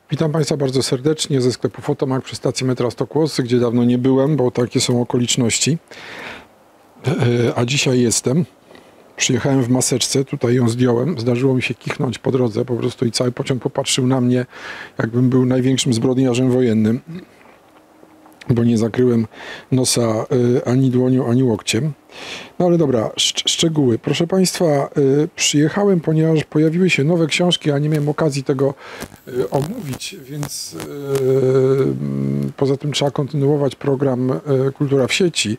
Witam Państwa bardzo serdecznie ze sklepu Fotomak przy stacji metra Stokłosy, gdzie dawno nie byłem, bo takie są okoliczności. A dzisiaj jestem. Przyjechałem w maseczce, tutaj ją zdjąłem. Zdarzyło mi się kichnąć po drodze po prostu i cały pociąg popatrzył na mnie, jakbym był największym zbrodniarzem wojennym, bo nie zakryłem nosa ani dłonią, ani łokciem. No ale dobra, szczegóły. Proszę Państwa, przyjechałem, ponieważ pojawiły się nowe książki, a nie miałem okazji tego omówić, więc poza tym trzeba kontynuować program Kultura w sieci,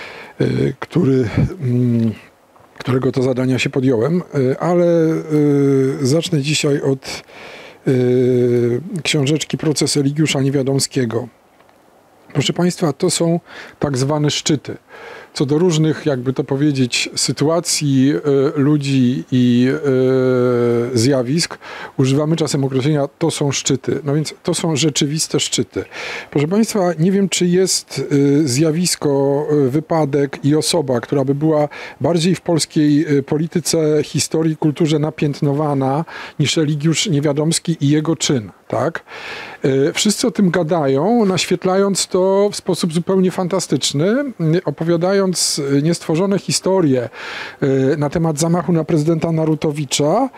którego to zadania się podjąłem, ale zacznę dzisiaj od książeczki Proces Eligiusza Niewiadomskiego. Proszę Państwa, to są tak zwane szczyty. Co do różnych, jakby to powiedzieć, sytuacji, ludzi i zjawisk, używamy czasem określenia to są szczyty. No więc to są rzeczywiste szczyty. Proszę Państwa, nie wiem, czy jest zjawisko, wypadek i osoba, która by była bardziej w polskiej polityce, historii, kulturze napiętnowana niż Eligiusz Niewiadomski i jego czyn. Tak? Wszyscy o tym gadają, naświetlając to w sposób zupełnie fantastyczny, opowiadając niestworzone historie na temat zamachu na prezydenta Narutowicza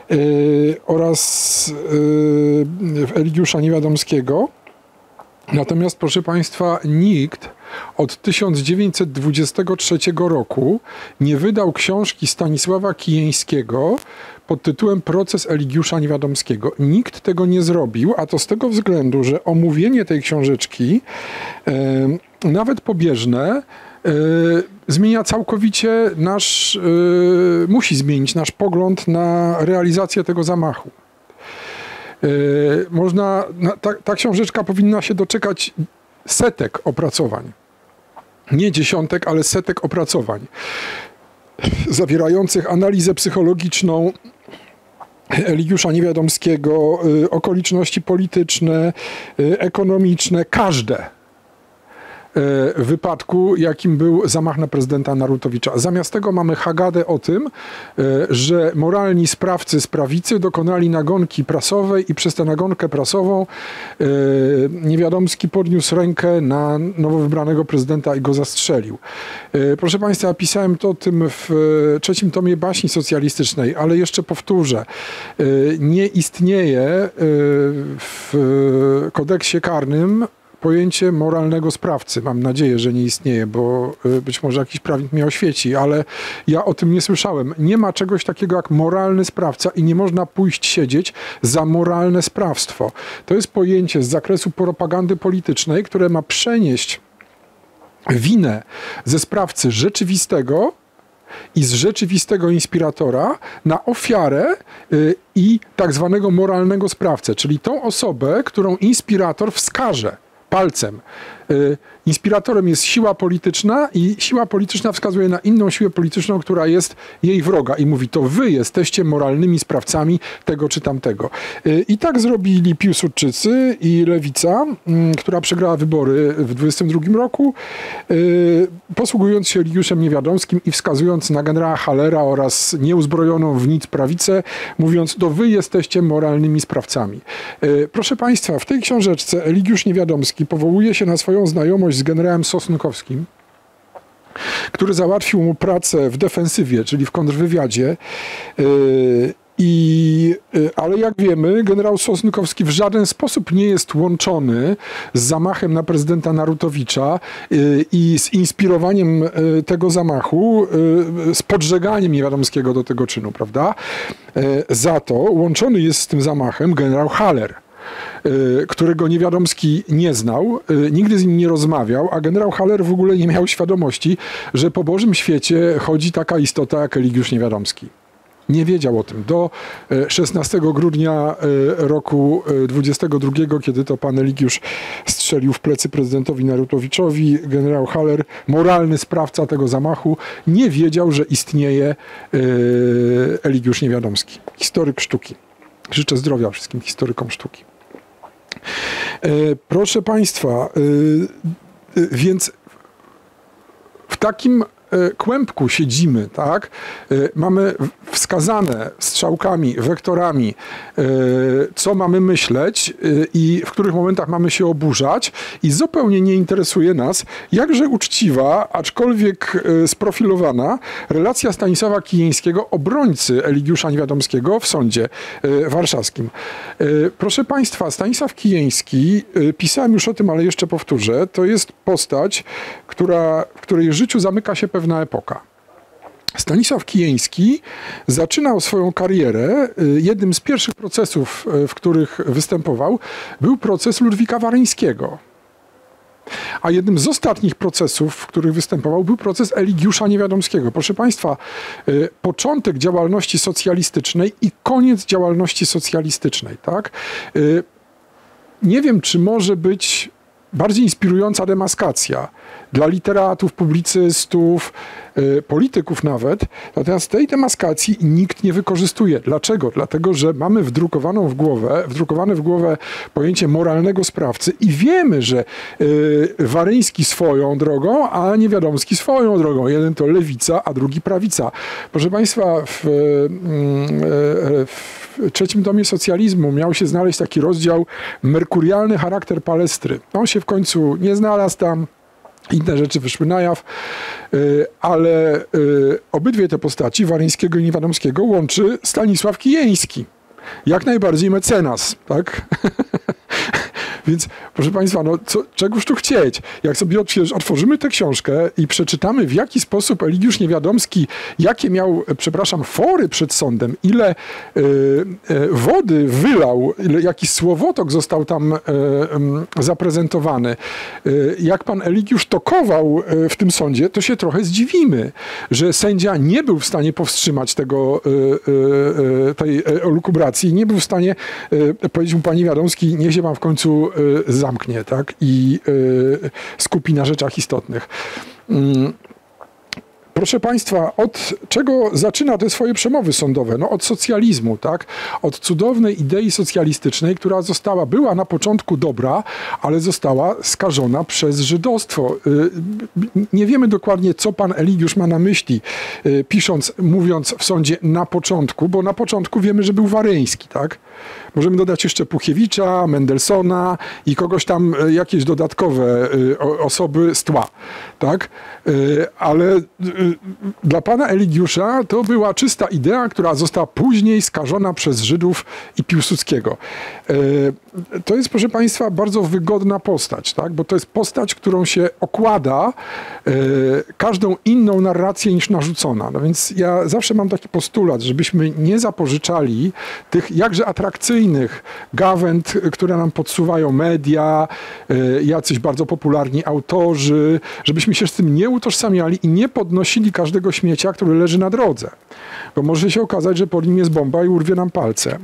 oraz Eligiusza Niewiadomskiego. Natomiast, proszę Państwa, nikt od 1923 roku nie wydał książki Stanisława Kijęskiego pod tytułem Proces Eligiusza Niewiadomskiego. Nikt tego nie zrobił, a to z tego względu, że omówienie tej książeczki, nawet pobieżne, zmienia całkowicie musi zmienić nasz pogląd na realizację tego zamachu. Ta książeczka powinna się doczekać setek opracowań. Nie dziesiątek, ale setek opracowań zawierających analizę psychologiczną Eligiusza Niewiadomskiego, okoliczności polityczne, ekonomiczne, każde wypadku, jakim był zamach na prezydenta Narutowicza. Zamiast tego mamy hagadę o tym, że moralni sprawcy z prawicy dokonali nagonki prasowej i przez tę nagonkę prasową Niewiadomski podniósł rękę na nowo wybranego prezydenta i go zastrzelił. Proszę Państwa, pisałem to o tym w trzecim tomie baśni socjalistycznej, ale jeszcze powtórzę. Nie istnieje w kodeksie karnym pojęcie moralnego sprawcy. Mam nadzieję, że nie istnieje, bo być może jakiś prawnik mnie oświeci, ale ja o tym nie słyszałem. Nie ma czegoś takiego jak moralny sprawca i nie można pójść siedzieć za moralne sprawstwo. To jest pojęcie z zakresu propagandy politycznej, które ma przenieść winę ze sprawcy rzeczywistego i z rzeczywistego inspiratora na ofiarę i tak zwanego moralnego sprawcę, czyli tą osobę, którą inspirator wskaże palcem. Inspiratorem jest siła polityczna i siła polityczna wskazuje na inną siłę polityczną, która jest jej wroga i mówi, to wy jesteście moralnymi sprawcami tego czy tamtego. I tak zrobili Piłsudczycy i Lewica, która przegrała wybory w 1922 roku, posługując się Eligiuszem Niewiadomskim i wskazując na generała Hallera oraz nieuzbrojoną w nic prawicę, mówiąc, to wy jesteście moralnymi sprawcami. Proszę Państwa, w tej książeczce Eligiusz Niewiadomski powołuje się na swoją znajomość z generałem Sosnkowskim, który załatwił mu pracę w defensywie, czyli w kontrwywiadzie. Ale jak wiemy, generał Sosnkowski w żaden sposób nie jest łączony z zamachem na prezydenta Narutowicza i z inspirowaniem tego zamachu, z podżeganiem Niewiadomskiego do tego czynu, prawda? Za to łączony jest z tym zamachem generał Haller, którego Niewiadomski nie znał, nigdy z nim nie rozmawiał, a generał Haller w ogóle nie miał świadomości, że po Bożym świecie chodzi taka istota jak Eligiusz Niewiadomski. Nie wiedział o tym. Do 16 grudnia roku 22, kiedy to pan Eligiusz strzelił w plecy prezydentowi Narutowiczowi, generał Haller, moralny sprawca tego zamachu, nie wiedział, że istnieje Eligiusz Niewiadomski. Historyk sztuki. Życzę zdrowia wszystkim historykom sztuki. Proszę Państwa, więc w takim kłębku siedzimy, tak? Mamy wskazane strzałkami, wektorami, co mamy myśleć i w których momentach mamy się oburzać i zupełnie nie interesuje nas jakże uczciwa, aczkolwiek sprofilowana relacja Stanisława Kijńskiego, obrońcy Eligiusza Niewiadomskiego w sądzie warszawskim. Proszę Państwa, Stanisław Kijński, pisałem już o tym, ale jeszcze powtórzę, to jest postać, w której życiu zamyka się pewna epoka. Stanisław Kijński zaczynał swoją karierę, jednym z pierwszych procesów, w których występował, był proces Ludwika Waryńskiego. A jednym z ostatnich procesów, w których występował, był proces Eligiusza Niewiadomskiego. Proszę Państwa, początek działalności socjalistycznej i koniec działalności socjalistycznej, tak? Nie wiem, czy może być bardziej inspirująca demaskacja dla literatów, publicystów, polityków nawet. Natomiast tej demaskacji nikt nie wykorzystuje. Dlaczego? Dlatego, że mamy wdrukowane w głowę pojęcie moralnego sprawcy i wiemy, że Waryński swoją drogą, a Niewiadomski swoją drogą. Jeden to lewica, a drugi prawica. Proszę Państwa, w trzecim tomie socjalizmu miał się znaleźć taki rozdział merkurialny charakter Palestry. On się w końcu nie znalazł tam. Inne rzeczy wyszły na jaw, ale obydwie te postaci, Waryńskiego i Niewiadomskiego, łączy Stanisław Kijński. Jak najbardziej mecenas, tak? Więc, proszę Państwa, no czegoż tu chcieć? Jak sobie otworzymy tę książkę i przeczytamy, w jaki sposób Eligiusz Niewiadomski, jakie miał, fory przed sądem, ile wody wylał, jaki słowotok został tam zaprezentowany, jak pan Eligiusz tokował w tym sądzie, to się trochę zdziwimy, że sędzia nie był w stanie powstrzymać tej elukubracji, nie był w stanie powiedzieć mu, panie Niewiadomski, niech się pan w końcu zamknie, tak? I skupi na rzeczach istotnych. Proszę Państwa, od czego zaczyna te swoje przemowy sądowe? No od socjalizmu, tak? Od cudownej idei socjalistycznej, która była na początku dobra, ale została skażona przez żydostwo. Nie wiemy dokładnie, co pan Eligiusz ma na myśli, mówiąc w sądzie na początku, bo na początku wiemy, że był Waryński, tak? Możemy dodać jeszcze Puchiewicza, Mendelssohna i kogoś tam, jakieś dodatkowe osoby z tła, tak? Ale dla pana Eligiusza to była czysta idea, która została później skażona przez Żydów i Piłsudskiego. To jest, proszę Państwa, bardzo wygodna postać, tak? Bo to jest postać, którą się okłada każdą inną narrację niż narzucona. No więc ja zawsze mam taki postulat, żebyśmy nie zapożyczali tych jakże atrakcyjnych gawęd, które nam podsuwają media, jacyś bardzo popularni autorzy, żebyśmy się z tym nie utożsamiali i nie podnosili każdego śmiecia, który leży na drodze. Bo może się okazać, że pod nim jest bomba i urwie nam palce.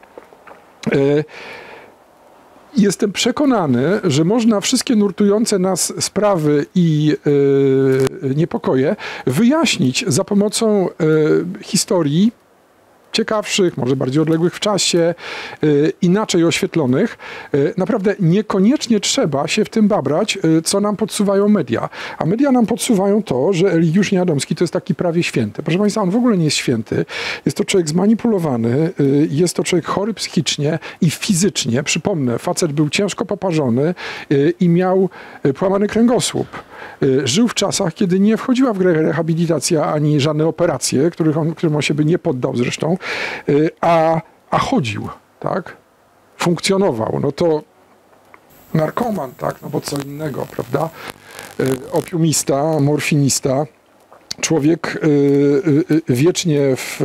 Jestem przekonany, że można wszystkie nurtujące nas sprawy i niepokoje wyjaśnić za pomocą historii ciekawszych, może bardziej odległych w czasie, inaczej oświetlonych. Naprawdę niekoniecznie trzeba się w tym babrać, co nam podsuwają media. A media nam podsuwają to, że Eligiusz Niewiadomski to jest taki prawie święty. Proszę Państwa, on w ogóle nie jest święty. Jest to człowiek zmanipulowany, jest to człowiek chory psychicznie i fizycznie. Przypomnę, facet był ciężko poparzony i miał połamany kręgosłup. Żył w czasach, kiedy nie wchodziła w grę rehabilitacja ani żadne operacje, którym on się by nie poddał zresztą, a chodził, tak? Funkcjonował. No to narkoman, tak? No bo co innego, prawda? Opiumista, morfinista. Człowiek wiecznie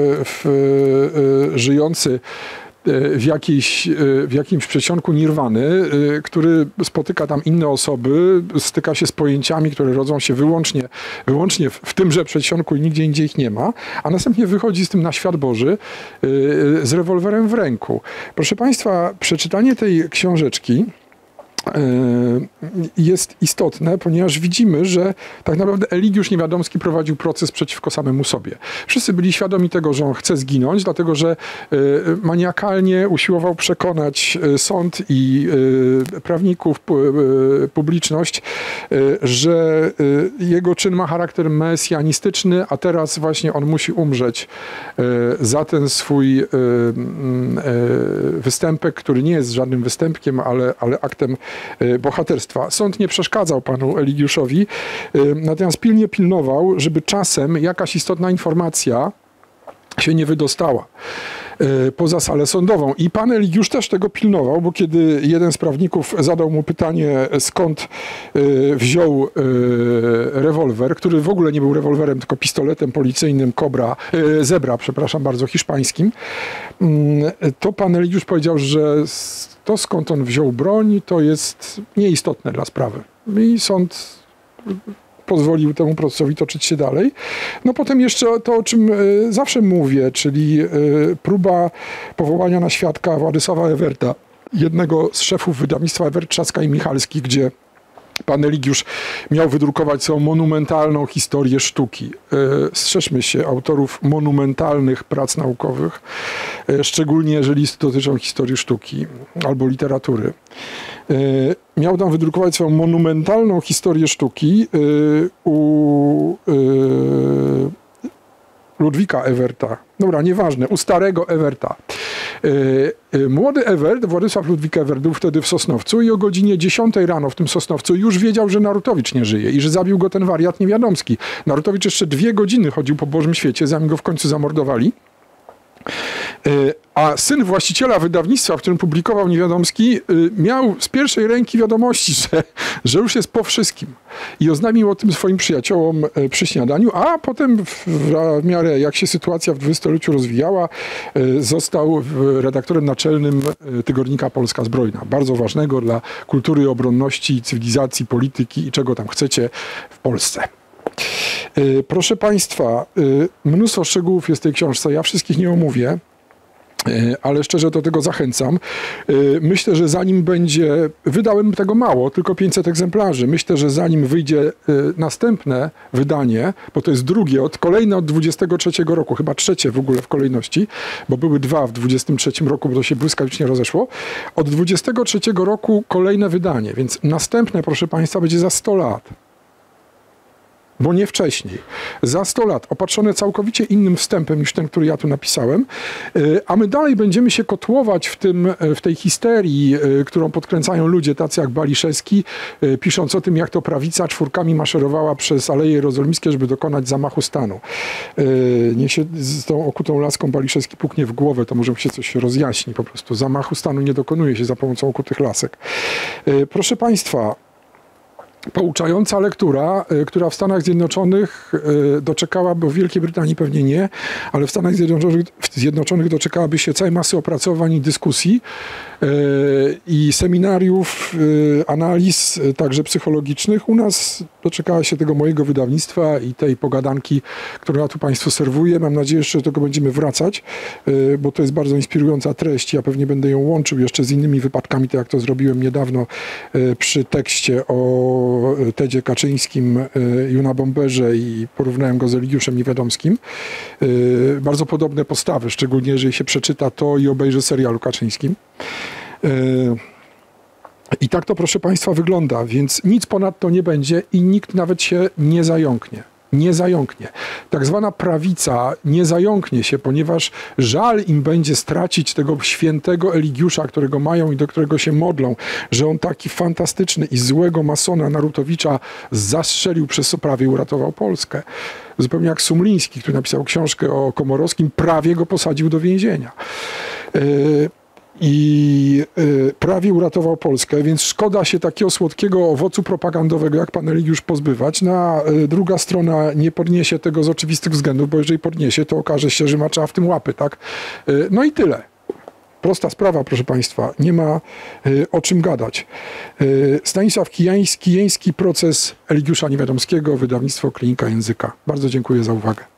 żyjący w jakimś przedsionku nirwany, który spotyka tam inne osoby, styka się z pojęciami, które rodzą się wyłącznie w tymże przedsionku i nigdzie indziej ich nie ma, a następnie wychodzi z tym na świat Boży z rewolwerem w ręku. Proszę Państwa, przeczytanie tej książeczki jest istotne, ponieważ widzimy, że tak naprawdę Eligiusz Niewiadomski prowadził proces przeciwko samemu sobie. Wszyscy byli świadomi tego, że on chce zginąć, dlatego że maniakalnie usiłował przekonać sąd i prawników, publiczność, że jego czyn ma charakter mesjanistyczny, a teraz właśnie on musi umrzeć za ten swój występek, który nie jest żadnym występkiem, ale aktem bohaterstwa. Sąd nie przeszkadzał panu Eligiuszowi, natomiast pilnie pilnował, żeby czasem jakaś istotna informacja się nie wydostała poza salę sądową. I pan Eligiusz też tego pilnował, bo kiedy jeden z prawników zadał mu pytanie, skąd wziął rewolwer, który w ogóle nie był rewolwerem, tylko pistoletem policyjnym Zebra, przepraszam bardzo, hiszpańskim, to pan Eligiusz powiedział, że to, skąd on wziął broń, to jest nieistotne dla sprawy. I sąd pozwolił temu procesowi toczyć się dalej. No potem jeszcze to, o czym zawsze mówię, czyli próba powołania na świadka Władysława Ewerta, jednego z szefów wydawnictwa Ewert, Trzaska i Michalski, gdzie pan Eligiusz miał wydrukować swoją monumentalną historię sztuki. Strzeżmy się autorów monumentalnych prac naukowych, szczególnie jeżeli dotyczą historii sztuki albo literatury. Miał tam wydrukować swoją monumentalną historię sztuki u Ludwika Ewerta. Dobra, nieważne, u starego Ewerta. Młody Ewert, Władysław Ludwik Ewert, był wtedy w Sosnowcu i o godzinie 10 rano w tym Sosnowcu już wiedział, że Narutowicz nie żyje i że zabił go ten wariat Niewiadomski. Narutowicz jeszcze 2 godziny chodził po Bożym świecie, zanim go w końcu zamordowali. A syn właściciela wydawnictwa, w którym publikował Niewiadomski, miał z pierwszej ręki wiadomości, że już jest po wszystkim. I oznajmił o tym swoim przyjaciołom przy śniadaniu, a potem w miarę jak się sytuacja w dwudziestoleciu rozwijała, został redaktorem naczelnym tygodnika Polska Zbrojna. Bardzo ważnego dla kultury, obronności, cywilizacji, polityki i czego tam chcecie w Polsce. Proszę Państwa, mnóstwo szczegółów jest w tej książce, ja wszystkich nie omówię, ale szczerze do tego zachęcam. Myślę, że zanim będzie, wydałem tego mało, tylko 500 egzemplarzy. Myślę, że zanim wyjdzie następne wydanie, bo to jest drugie, kolejne od 23 roku, chyba trzecie w ogóle w kolejności, bo były 2 w 23 roku, bo to się błyskawicznie rozeszło. Od 23 roku kolejne wydanie, więc następne, proszę Państwa, będzie za 100 lat. Bo nie wcześniej. Za 100 lat, opatrzone całkowicie innym wstępem niż ten, który ja tu napisałem, a my dalej będziemy się kotłować w tej histerii, którą podkręcają ludzie tacy jak Baliszewski, pisząc o tym, jak to prawica czwórkami maszerowała przez Aleje Jerozolimskie, żeby dokonać zamachu stanu. Niech się z tą okutą laską Baliszewski puknie w głowę, to może się coś rozjaśni po prostu. Zamachu stanu nie dokonuje się za pomocą okutych lasek. Proszę Państwa, pouczająca lektura, która w Stanach Zjednoczonych doczekała, bo w Wielkiej Brytanii pewnie nie, ale w Stanach Zjednoczonych doczekałaby się całej masy opracowań i dyskusji i seminariów, analiz, także psychologicznych. U nas doczekała się tego mojego wydawnictwa i tej pogadanki, którą ja tu Państwu serwuję. Mam nadzieję, że do tego będziemy wracać, bo to jest bardzo inspirująca treść. Ja pewnie będę ją łączył jeszcze z innymi wypadkami, tak jak to zrobiłem niedawno przy tekście o Tedzie Kaczyńskim i Unabomberze i porównałem go z Eligiuszem Niewiadomskim. Bardzo podobne postawy, szczególnie jeżeli się przeczyta to i obejrzy serial o Kaczyńskim. I tak to, proszę Państwa, wygląda, więc nic ponadto nie będzie i nikt nawet się nie zająknie. Nie zająknie. Tak zwana prawica nie zająknie się, ponieważ żal im będzie stracić tego świętego Eligiusza, którego mają i do którego się modlą, że on taki fantastyczny i złego masona Narutowicza zastrzelił, przez co prawie uratował Polskę. Zupełnie jak Sumliński, który napisał książkę o Komorowskim, prawie go posadził do więzienia. I prawie uratował Polskę, więc szkoda się takiego słodkiego owocu propagandowego jak pan Eligiusz pozbywać. Druga strona nie podniesie tego z oczywistych względów, bo jeżeli podniesie, to okaże się, że trzeba w tym łapy, tak? No i tyle. Prosta sprawa, proszę Państwa. Nie ma o czym gadać. Stanisław Kijęski, proces Eligiusza Niewiadomskiego, wydawnictwo Klinika Języka. Bardzo dziękuję za uwagę.